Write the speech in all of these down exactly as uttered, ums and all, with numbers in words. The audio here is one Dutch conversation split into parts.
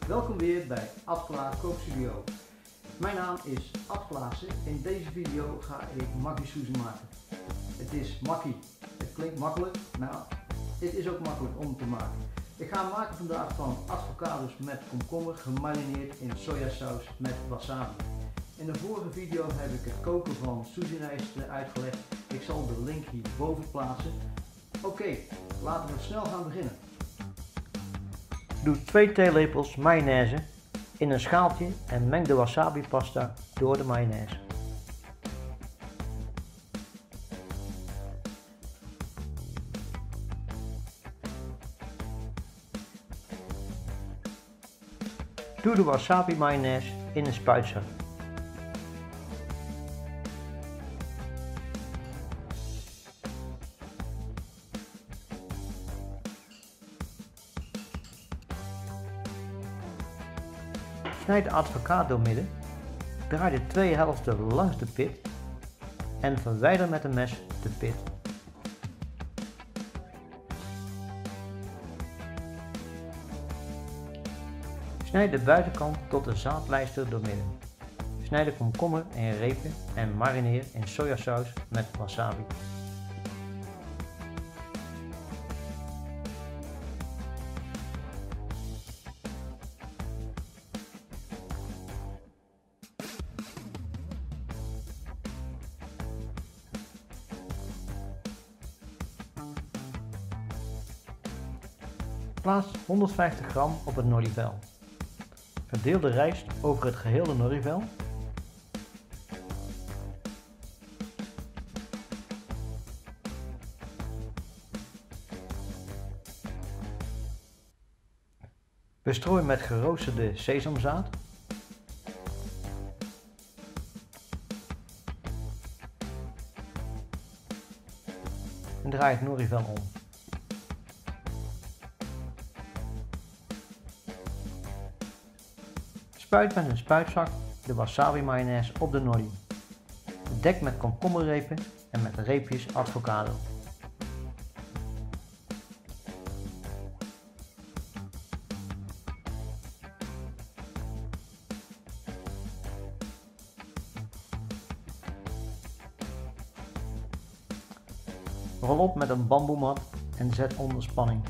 Welkom weer bij Ad Kookstudio. Mijn naam is Ad Klaassen. In deze video ga ik makkie maken. Het is makkie. Het klinkt makkelijk, nou, het is ook makkelijk om te maken. Ik ga maken vandaag van avocados met komkommer gemarineerd in sojasaus met wasabi. In de vorige video heb ik het koken van sushi rijst uitgelegd. Ik zal de link hierboven plaatsen. Oké, okay, laten we snel gaan beginnen. Doe twee theelepels mayonaise in een schaaltje en meng de wasabi pasta door de mayonaise. Doe de wasabi mayonaise in een spuitzak. Snijd de avocado midden, draai de twee helften langs de pit en verwijder met een mes de pit. Snijd de buitenkant tot de zaadlijster doormidden. Snijd de komkommer in repen en marineer in sojasaus met wasabi. Plaats honderdvijftig gram op het norivel. Verdeel de rijst over het gehele norivel. Bestrooi met geroosterde sesamzaad. En draai het norivel om. Spuit met een spuitzak de wasabi mayonaise op de nori. Dek met komkommerrepen en met reepjes avocado. Rol op met een bamboemat en zet onder spanning.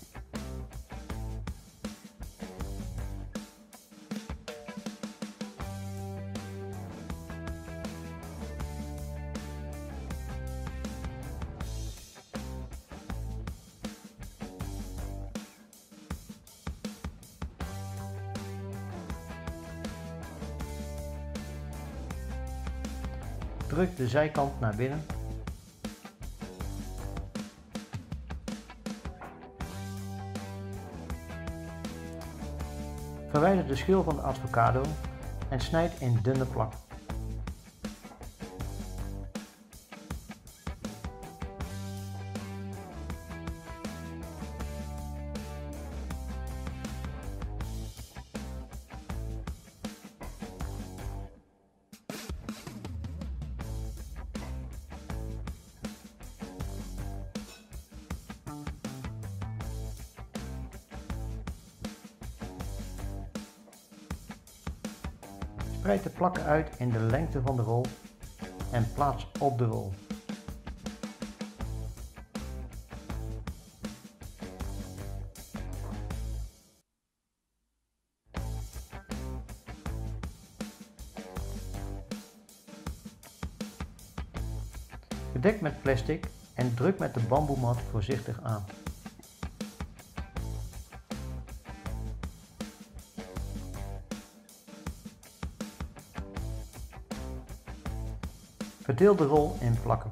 Druk de zijkant naar binnen. Verwijder de schil van de avocado en snijd in dunne plakken. Spreid de plakken uit in de lengte van de rol en plaats op de rol. Bedek met plastic en druk met de bamboemat voorzichtig aan. Verdeel de rol in plakken.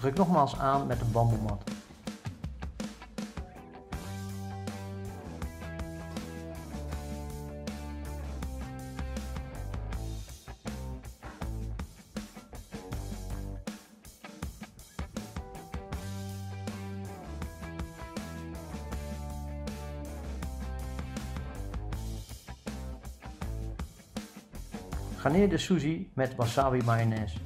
druk nogmaals aan met een bamboemat. Garneer de sushi met wasabi mayonaise.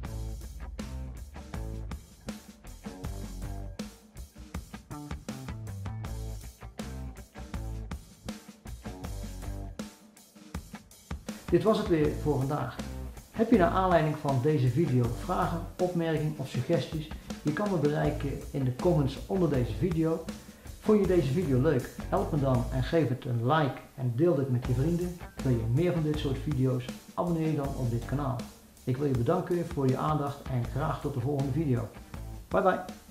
Dit was het weer voor vandaag. Heb je naar aanleiding van deze video vragen, opmerkingen of suggesties? Je kan me bereiken in de comments onder deze video. Vond je deze video leuk? Help me dan en geef het een like en deel dit met je vrienden. Wil je meer van dit soort video's? Abonneer je dan op dit kanaal. Ik wil je bedanken voor je aandacht en graag tot de volgende video. Bye bye!